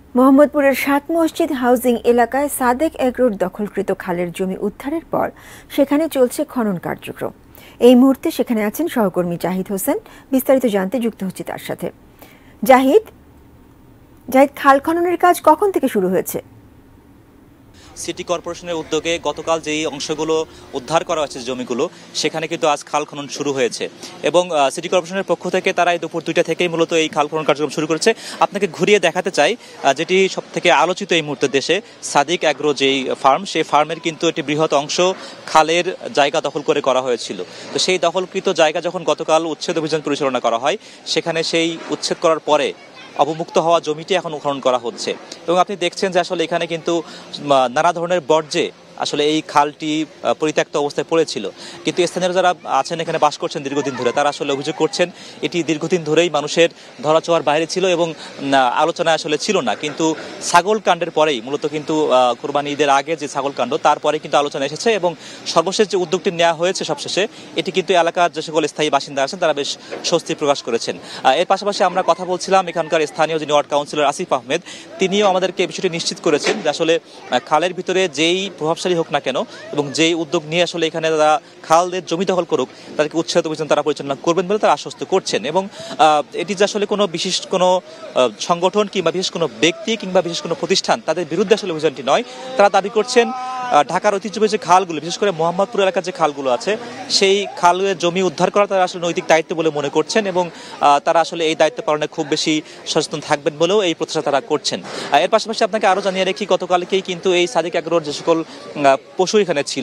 মোহাম্মদপুরের ৭ মসজিদ হাউজিং এলাকায় সাদেক এগ্রোর দখলকৃত খালের জমি উদ্ধারের পর সেখানে চলছে খনন কার্যক্রম। এই মুহূর্তে সেখানে আছেন সহকর্মী জাহিদ হোসেন। বিস্তারিত জানতে যুক্ত হচ্ছি তার সাথে। জাহিদ, খাল খননের কাজ কখন থেকে শুরু হয়েছে? সিটি কর্পোরেশনের উদ্যোগে গতকাল যেই অংশগুলো উদ্ধার করা হয়েছে জমিগুলো, সেখানে কিন্তু আজ খাল খনন শুরু হয়েছে এবং সিটি কর্পোরেশনের পক্ষ থেকে তারা এই দুপুর 2টা থেকেই মূলত এই খাল খনন কার্যক্রম শুরু করেছে। আপনাকে ঘুরিয়ে দেখাতে চাই, যেটি সব থেকে আলোচিত এই মুহূর্তে দেশে সাদিক অ্যাগ্রো যেই ফার্ম, সেই ফার্মের কিন্তু একটি বৃহৎ অংশ খালের জায়গা দখল করে করা হয়েছিল। তো সেই দখলকৃত জায়গা যখন গতকাল উচ্ছেদ অভিযান পরিচালনা করা হয়, সেখানে সেই উচ্ছেদ করার পরে অবমুক্ত হওয়া জমিটি এখন খনন করা হচ্ছে এবং আপনি দেখছেন যে আসলে এখানে কিন্তু নানা ধরনের বর্জ্যে আসলে এই খালটি পরিত্যক্ত অবস্থায় পড়েছিল। কিন্তু স্থানীয় যারা আছেন এখানে বাস করছেন দীর্ঘদিন ধরে, তারা আসলে অভিযোগ করছেন এটি দীর্ঘদিন ধরেই মানুষের ধরাছোঁয়ার বাইরে ছিল এবং আলোচনায় আসলে ছিল না। কিন্তু ছাগল কাণ্ডের পরেই মূলত কিন্তু কোরবানি ঈদের আগে যে ছাগল কাণ্ড, তারপরে কিন্তু আলোচনা এসেছে এবং সর্বশেষ যে উদ্যোগটি নেওয়া হয়েছে সবশেষে, এটি কিন্তু এলাকার যে সকল স্থায়ী বাসিন্দা আছেন তারা বেশ স্বস্তি প্রকাশ করেছেন। এর পাশাপাশি আমরা কথা বলছিলাম এখানকার স্থানীয় যিনি ওয়ার্ড কাউন্সিলর আসিফ আহমেদ, তিনিও আমাদেরকে বিষয়টি নিশ্চিত করেছেন যে আসলে খালের ভিতরে যেই প্রভাবশালী হোক না কেন এবং যেই উদ্যোগ নিয়ে আসলে এখানে তারা খালদের জমি দখল করুক, তাদেরকে উচ্ছেদ অভিযান তারা পরিচালনা করবেন বলে তারা আশ্বস্ত করছেন। এবং এটি যে আসলে কোনো বিশেষ কোনো সংগঠন কিংবা বিশেষ কোনো ব্যক্তি কিংবা বিশেষ কোনো প্রতিষ্ঠান তাদের বিরুদ্ধে আসলে অভিযানটি নয়। তারা দাবি করছেন ঢাকার ঐতিহ্যবাহী যে খালগুলো, বিশেষ করে মোহাম্মদপুর এলাকার যে খালগুলো আছে, সেই খালের জমি উদ্ধার করা তারা আসলে নৈতিক দায়িত্ব বলে মনে করছেন এবং তারা আসলে এই দায়িত্ব পালনে খুব বেশি সচেতন থাকবেন বলেও এই প্রচেষ্টা তারা করছেন। এর পাশাপাশি আপনাকে আরো জানিয়ে রাখি, গতকালকেই কিন্তু এই সাদিক অ্যাগ্রোর যে সকল পশু এখানে ছিল,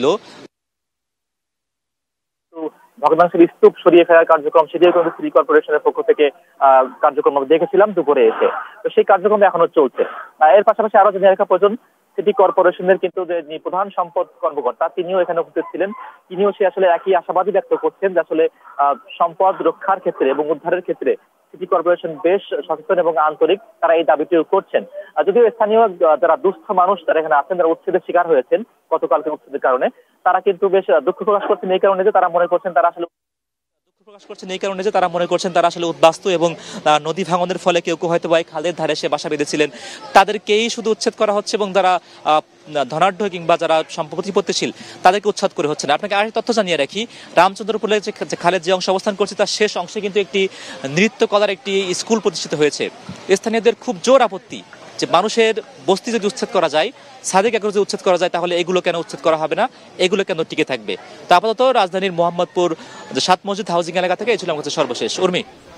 ভগ্নাংশের স্তূপ সরিয়ে ফেলার কার্যক্রম, সেটিও কিন্তু সিটি কর্পোরেশনের পক্ষ থেকে কার্যক্রম দেখেছিলাম দুপুরে এসে। তো সেই কার্যক্রম এখনো চলছে। এর পাশাপাশি আরো জানিয়ে রাখা প্রয়োজন, সিটি কর্পোরেশনের কিন্তু যে প্রধান সম্পদ কর্মকর্তা, তিনিও এখানে উপস্থিত ছিলেন। তিনিও সে আসলে একই আশাবাদী ব্যক্ত করছেন যে আসলে সম্পদ রক্ষার ক্ষেত্রে এবং উদ্ধারের ক্ষেত্রে সিটি কর্পোরেশন বেশ সচেতন এবং আন্তরিক, তারা এই দাবিটিও করছেন। যদিও স্থানীয় যারা দুস্থ মানুষ তারা এখানে আছেন, যারা উচ্ছেদের শিকার হয়েছেন গতকালকে উচ্ছেদের কারণে, তারা কিন্তু বেশ দুঃখ প্রকাশ করছেন এই কারণে যে তারা মনে করছেন তারা আসলে উদ্বাস্তু এবং নদী ভাঙনের ফলে কেউ কেউ হয়তো বা খালের ধারে সে বাসা বেঁধেছিলেন, তাদেরকেই শুধু উচ্ছেদ করা হচ্ছে এবং যারা ধনাঢ্য কিংবা যারা সম্পত্তিশীল তাদেরকে উচ্ছেদ করে হচ্ছে না। আপনাকে আরেকটি তথ্য জানিয়ে রাখি, রামচন্দ্রপুরের যে খালের যে অংশ অবস্থান করছে তার শেষ অংশে কিন্তু একটি নৃত্যকলার একটি স্কুল প্রতিষ্ঠিত হয়েছে। স্থানীয়দের খুব জোর আপত্তি যে মানুষের বস্তি যদি উচ্ছেদ করা যায়, সাদেক অ্যাগ্রো যদি উচ্ছেদ করা যায়, তাহলে এগুলো কেন উচ্ছেদ করা হবে না, এগুলো কেন টিকে থাকবে। তো আপাতত রাজধানীর মোহাম্মদপুর ৭ মসজিদ হাউজিং এলাকা থেকে এই ছিল আমার কাছে সর্বশেষ। উর্মি।